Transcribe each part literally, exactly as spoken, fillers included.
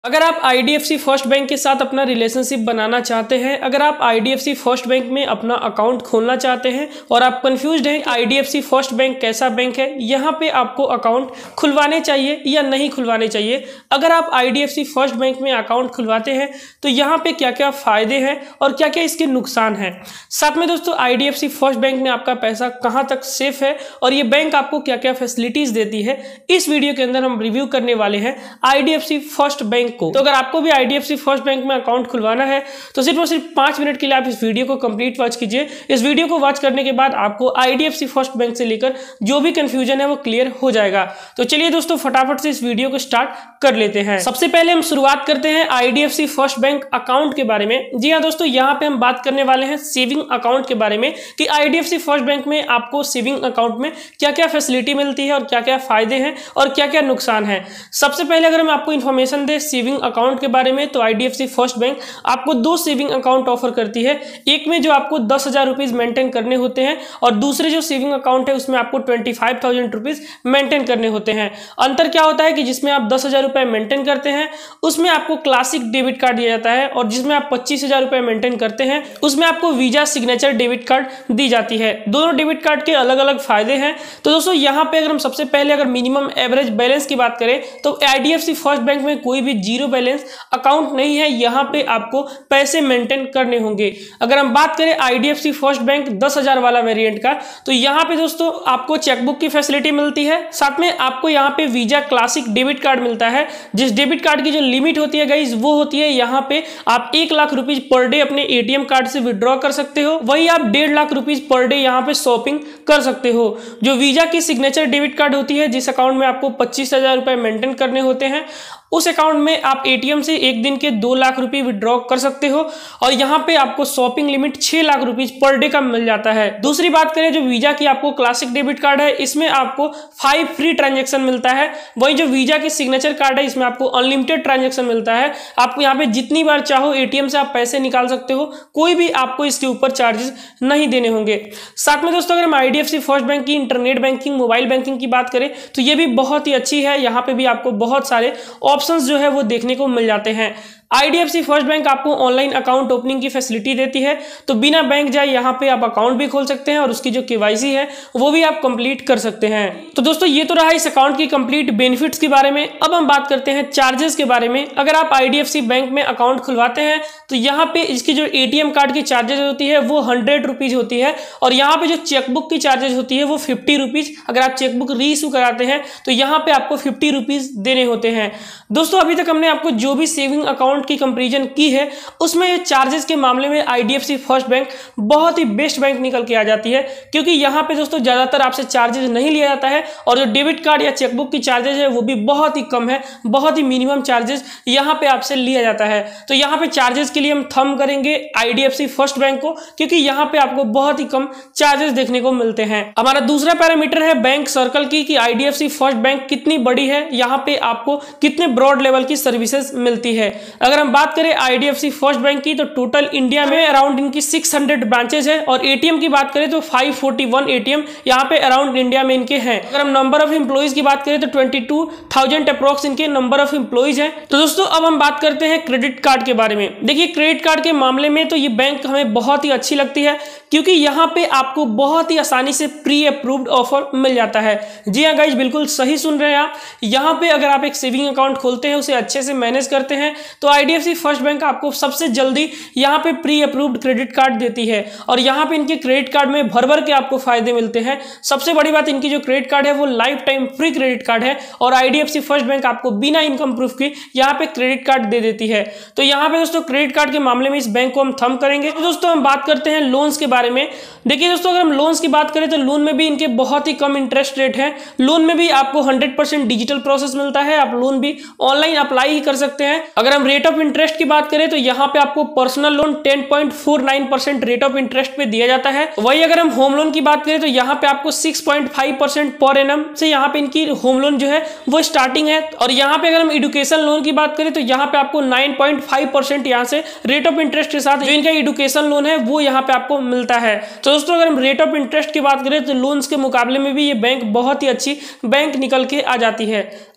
अगर आप IDFC first bank के साथ अपना रिलेशनशिप बनाना चाहते हैं, अगर आप आईडीएफसी फर्स्ट बैंक में अपना अकाउंट खोलना चाहते हैं और आप कंफ्यूज्ड हैं आईडीएफसी फर्स्ट बैंक कैसा बैंक है, यहाँ पे आपको अकाउंट खुलवाने चाहिए या नहीं खुलवाने चाहिए। अगर आप आईडीएफसी फर्स्ट बैंक में अकाउंट खुलवाते हैं तो यहाँ पे क्या क्या फायदे हैं और क्या क्या इसके नुकसान हैं। साथ में दोस्तों आईडीएफसी फर्स्ट बैंक में आपका पैसा कहाँ तक सेफ है और ये बैंक आपको क्या क्या फैसिलिटीज देती है, इस वीडियो के अंदर हम रिव्यू करने वाले हैं आईडीएफसी फर्स्ट बैंक को। तो अगर आपको भी आईडीएफसी फर्स्ट बैंक में अकाउंट खुलवाना है तो सिर्फ और सिर्फ पांच मिनट के लिए आप इस वीडियो को कंप्लीट वॉच कीजिए। इस वीडियो को वॉच करने के बाद आपको आईडीएफसी फर्स्ट बैंक से लेकर जो भी कंफ्यूजन है वो क्लियर हो जाएगा। तो चलिए दोस्तों फटाफट से इस वीडियो को स्टार्ट कर लेते हैं। सबसे पहले हम शुरुआत करते हैं आईडीएफसी फर्स्ट बैंक अकाउंट के बारे में। जी हाँ दोस्तों, यहाँ पे हम बात करने वाले हैं सेविंग अकाउंट के बारे में कि आईडीएफसी फर्स्ट बैंक में आपको सेविंग अकाउंट में क्या क्या फैसिलिटी मिलती है और क्या क्या फायदे हैं और क्या क्या नुकसान है। सबसे पहले अगर हम आपको इन्फॉर्मेशन दे सेविंग अकाउंट के बारे में तो आईडीएफसी फर्स्ट बैंक आपको दो सेविंग अकाउंट ऑफर करती है। एक में जो आपको दस हजार रुपीज मेंटेन करने होते हैं और दूसरे जो सेविंग अकाउंट है उसमें आपको twenty five thousand rupees maintain करने होते हैं। अंतर क्या होता है कि जिसमें आप दस हजार रुपए मेंटेन करते हैं उसमें आपको क्लासिक डेबिट कार्ड दिया जाता है और जिसमें आप पच्चीस हजार रुपए मेंटेन करते हैं उसमें आपको वीजा सिग्नेचर डेबिट कार्ड दी जाती है। दोनों डेबिट कार्ड के अलग अलग फायदे हैं। तो दोस्तों यहाँ पे अगर हम सबसे पहले अगर मिनिमम एवरेज बैलेंस की बात करें तो आईडीएफसी फर्स्ट बैंक में कोई भी जीरो बैलेंस अकाउंट नहीं है, यहाँ पे आपको पैसे मेंटेन करने होंगे। अगर हम बात करें आईडीएफसी फर्स्ट बैंक दस हजार वाला वेरिएंट का तो यहाँ पे दोस्तों आपको चेकबुक की फैसिलिटी मिलती है। साथ में आपको यहाँ पे वीजा क्लासिक डेबिट कार्ड मिलता है, जिस डेबिट कार्ड की जो लिमिट होती है गाइस वो होती है यहाँ पे आप एक लाख रुपीज पर डे अपने एटीएम कार्ड से विड्रॉ कर सकते हो। वही आप डेढ़ लाख रुपीज पर डे यहाँ पे शॉपिंग कर सकते हो। जो वीजा की सिग्नेचर डेबिट कार्ड होती है जिस अकाउंट में आपको पच्चीस हजार रुपए मेंटेन करने होते हैं उस अकाउंट में आप एटीएम से एक दिन के दो लाख रुपए विड्रॉ कर सकते हो और यहाँ पे आपको शॉपिंग लिमिट छह लाख रुपीज पर डे का मिल जाता है। दूसरी बात करें जो वीजा की आपको क्लासिक डेबिट कार्ड है इसमें आपको फाइव फ्री ट्रांजेक्शन मिलता है। वही जो वीजा की सिग्नेचर कार्ड है इसमें आपको अनलिमिटेड ट्रांजेक्शन मिलता है। आपको यहाँ पे जितनी बार चाहो एटीएम से आप पैसे निकाल सकते हो, कोई भी आपको इसके ऊपर चार्जेस नहीं देने होंगे। साथ में दोस्तों अगर हम आईडीएफसी फर्स्ट बैंक की इंटरनेट बैंकिंग मोबाइल बैंकिंग की बात करें तो ये भी बहुत ही अच्छी है। यहाँ पे भी आपको बहुत सारे ऑप्शंस जो है वो देखने को मिल जाते हैं। आईडीएफसी फर्स्ट बैंक आपको ऑनलाइन अकाउंट ओपनिंग की फैसिलिटी देती है, तो बिना बैंक जाए यहाँ पे आप अकाउंट भी खोल सकते हैं और उसकी जो केवाईसी है वो भी आप कंप्लीट कर सकते हैं। तो दोस्तों ये तो रहा इस अकाउंट की कंप्लीट बेनिफिट्स के बारे में। अब हम बात करते हैं चार्जेस के बारे में। अगर आप आईडीएफसी बैंक में अकाउंट खुलवाते हैं तो यहाँ पे इसकी जो एटीएम कार्ड की चार्जेस होती है वो हंड्रेड रुपीज होती है और यहाँ पे जो चेकबुक की चार्जेस होती है वो फिफ्टी रुपीज। अगर आप चेकबुक री इशू कराते हैं तो यहाँ पे आपको फिफ्टी रुपीज देने होते हैं। दोस्तों अभी तक हमने आपको जो भी सेविंग अकाउंट की कंपैरिजन की है उसमें चार्जेस के मामले में आईडीएफसी फर्स्ट बैंक बहुत ही बेस्ट बैंक निकल के आ जाती है, क्योंकि यहाँ पे दोस्तों ज्यादातर आपसे चार्जेस नहीं लिया जाता है और जो डेबिट कार्ड या चेकबुक की चार्जेस है वो भी बहुत ही कम है, बहुत ही मिनिमम चार्जेस यहाँ पे आपसे लिया जाता है। तो यहाँ पे चार्जेस के लिए हम थंब करेंगे आईडीएफसी फर्स्ट बैंक को, क्योंकि यहाँ पे आपको बहुत ही कम चार्जेस देखने को मिलते हैं। हमारा दूसरा पैरामीटर है बैंक सर्कल की कि आईडीएफसी फर्स्ट बैंक कितनी बड़ी है, यहाँ पे आपको कितने ब्रॉड लेवल की सर्विसेज मिलती है। अगर हम बात करें आईडीएफसी फर्स्ट बैंक की तो टोटल इंडिया में अराउंड इनकी छह सौ ब्रांचेस है और एटीएम की बात करें तो पाँच सौ इकतालीस एटीएम यहाँ पे अराउंड इंडिया में इनके हैं। अगर हम नंबर ऑफ एम्प्लॉइज की बात करें तो बाईस हज़ार अप्रोक्स इनके नंबर ऑफ एम्प्लॉइज हैं। तो दोस्तों अब हम बात करते हैं क्रेडिट कार्ड के बारे में। देखिए क्रेडिट कार्ड के मामले में तो ये बैंक हमें बहुत ही अच्छी लगती है, क्योंकि यहाँ पे आपको बहुत ही आसानी से प्री अप्रूव्ड ऑफर मिल जाता है। जी हाँ गाइज, बिल्कुल सही सुन रहे हैं आप। यहाँ पे अगर आप एक सेविंग अकाउंट खोलते हैं उसे अच्छे से मैनेज करते हैं तो आईडीएफसी फर्स्ट बैंक आपको सबसे जल्दी यहाँ पे प्री अप्रूव्ड क्रेडिट कार्ड देती है और यहाँ पे इनके क्रेडिट कार्ड में भर भर के आपको फायदे मिलते हैं। सबसे बड़ी बात इनकी जो क्रेडिट कार्ड है वो lifetime free credit card है और आईडीएफसी फर्स्ट बैंक आपको बिना इनकम प्रूफ के यहाँ पे क्रेडिट कार्ड दे देती है। तो यहाँ पे दोस्तों क्रेडिट कार्ड के मामले में इस बैंक को हम थंब करेंगे। तो दोस्तों हम बात करते हैं लोन्स के बारे में। देखिए दोस्तों अगर हम लोन्स की बात करें तो लोन में भी इनके बहुत ही कम इंटरेस्ट रेट है। लोन में भी आपको हंड्रेड परसेंट डिजिटल प्रोसेस मिलता है, आप लोन भी ऑनलाइन अप्लाई ही कर सकते हैं। अगर हम रेट ऑफ इंटरेस्ट की बात करें तो यहाँ पे आपको personal loan ten point four nine percent rate of interest पे दिया जाता है। वही अगर हम होम लोन की बात करें तो यहाँ पे आपको six point five percent per annum से यहाँ पे इनकी होम लोन जो है वो स्टार्टिंग है। और यहाँ पे अगर हम एजुकेशन लोन की बात करें तो यहाँ पे आपको नाइन पॉइंट फाइव परसेंट यहाँ से रेट ऑफ इंटरेस्ट के साथ जो इनका एजुकेशन लोन है वो यहाँ पे आपको मिलता है। तो दोस्तों अगर हम रेट ऑफ इंटरेस्ट की बात करें तो लोन्स के मुकाबले में भी ये बैंक बहुत ही अच्छी बैंक निकल के आ जाती है।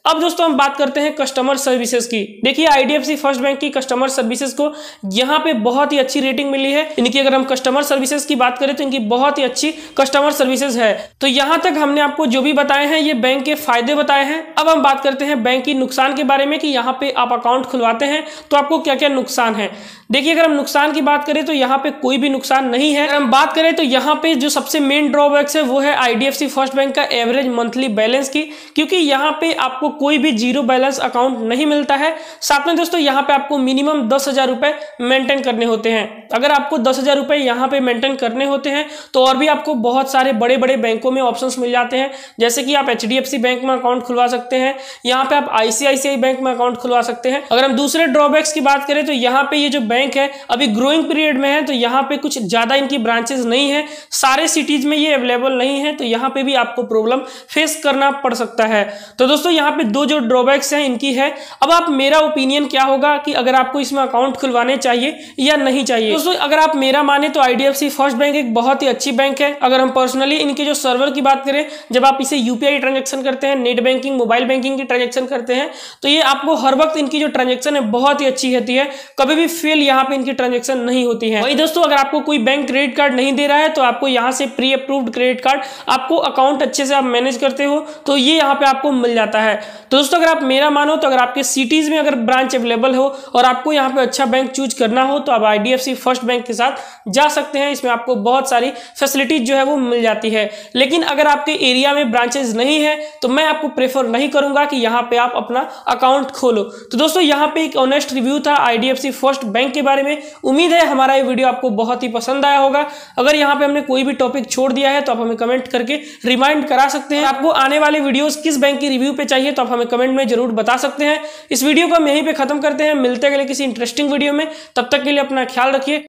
अब दोस्तों हम बात करते हैं कस्टमर सर्विसेज की। देखिए आईडीएफसी फर्स्ट बैंक की कस्टमर सर्विसेज को यहाँ पे बहुत ही अच्छी रेटिंग मिली है। इनकी अगर हम कस्टमर सर्विसेज की बात करें तो इनकी बहुत ही अच्छी कस्टमर सर्विसेज है। तो यहाँ तक हमने आपको जो भी बताए हैं ये बैंक के फायदे बताए हैं। अब हम बात करते हैं बैंक की नुकसान के बारे में कि यहाँ पे आप अकाउंट खुलवाते हैं तो आपको क्या क्या नुकसान है। देखिए अगर हम नुकसान की बात करें तो यहाँ पे कोई भी नुकसान नहीं है। अगर हम बात करें तो यहाँ पे जो सबसे मेन ड्रॉबैक्स है वो है आईडीएफसी फर्स्ट बैंक का एवरेज मंथली बैलेंस की, क्योंकि यहाँ पे आपको कोई भी जीरो बैलेंस अकाउंट नहीं मिलता है। साथ में दोस्तों यहाँ पे आपको मिनिमम दस हजार रुपए मेंटेन करने होते हैं। अगर आपको दस हजार रुपए यहाँ पे मेंटेन करने होते हैं तो और भी आपको बहुत सारे बड़े बड़े बैंकों में ऑप्शंस मिल जाते हैं, जैसे कि आप एचडीएफसी बैंक में अकाउंट खुलवा सकते हैं, यहाँ पे आप आईसीआईसीआई बैंक में अकाउंट खुलवा सकते हैं। अगर हम दूसरे ड्रॉबैक्स की बात करें तो यहाँ पे ये जो बैंक है अभी ग्रोइंग पीरियड में है, तो यहाँ पे कुछ ज्यादा इनकी ब्रांचेस नहीं है, सारे सिटीज में ये अवेलेबल नहीं है, तो यहाँ पे भी आपको प्रॉब्लम फेस करना पड़ सकता है। तो दोस्तों यहाँ पे दो जो ड्रॉबैक्स हैं इनकी है। अब आप मेरा ओपिनियन क्या होगा कि अगर आपको इसमें अकाउंट खुलवाने चाहिए या नहीं चाहिए। दोस्तों अगर आप मेरा माने तो आईडीएफसी फर्स्ट बैंक एक बहुत ही अच्छी बैंक है। अगर हम पर्सनली इनके जो सर्वर की बात करें, जब आप इसे यूपीआई ट्रांजेक्शन करते हैं, नेट बैंकिंग, मोबाइल बैंकिंग की ट्रांजेक्शन करते हैं, तो ये आपको हर वक्त इनकी जो ट्रांजेक्शन है बहुत ही अच्छी होती है, कभी भी फेल यहाँ पे इनकी ट्रांजेक्शन नहीं होती है। वही दोस्तों अगर आपको कोई बैंक क्रेडिट कार्ड नहीं दे रहा है तो आपको यहाँ से प्री अप्रूव्ड क्रेडिट कार्ड, आपको अकाउंट अच्छे से आप मैनेज करते हो तो ये यहाँ पे आपको मिल जाता है। तो दोस्तों अगर आप मेरा मानो तो अगर आपके सिटीज में अगर ब्रांच अवेलेबल हो और आपको यहाँ पे अच्छा बैंक चूज करना हो तो आप आईडीएफसी फर्स्ट बैंक के साथ जा सकते हैं। इसमें आपको बहुत सारी फैसिलिटीज जो है वो मिल जाती है। लेकिन अगर आपके एरिया में ब्रांचेस नहीं है तो मैं आपको प्रेफर नहीं करूंगा कि यहाँ पे आप अपना अकाउंट खोलो। तो दोस्तों यहाँ पे एक ऑनेस्ट रिव्यू था आईडीएफसी फर्स्ट बैंक के बारे में। उम्मीद है हमारा ये वीडियो आपको बहुत ही पसंद आया होगा। अगर यहाँ पे हमने कोई भी टॉपिक छोड़ दिया है तो आप हमें कमेंट करके रिमाइंड करा सकते हैं। आपको आने वाले वीडियोस किस बैंक की रिव्यू पे चाहिए तो आप हमें कमेंट में जरूर बता सकते हैं। इस वीडियो को हम यहीं पे खत्म करते हैं, मिलते हैं अगले किसी इंटरेस्टिंग वीडियो में। तब तक के लिए अपना ख्याल रखिए।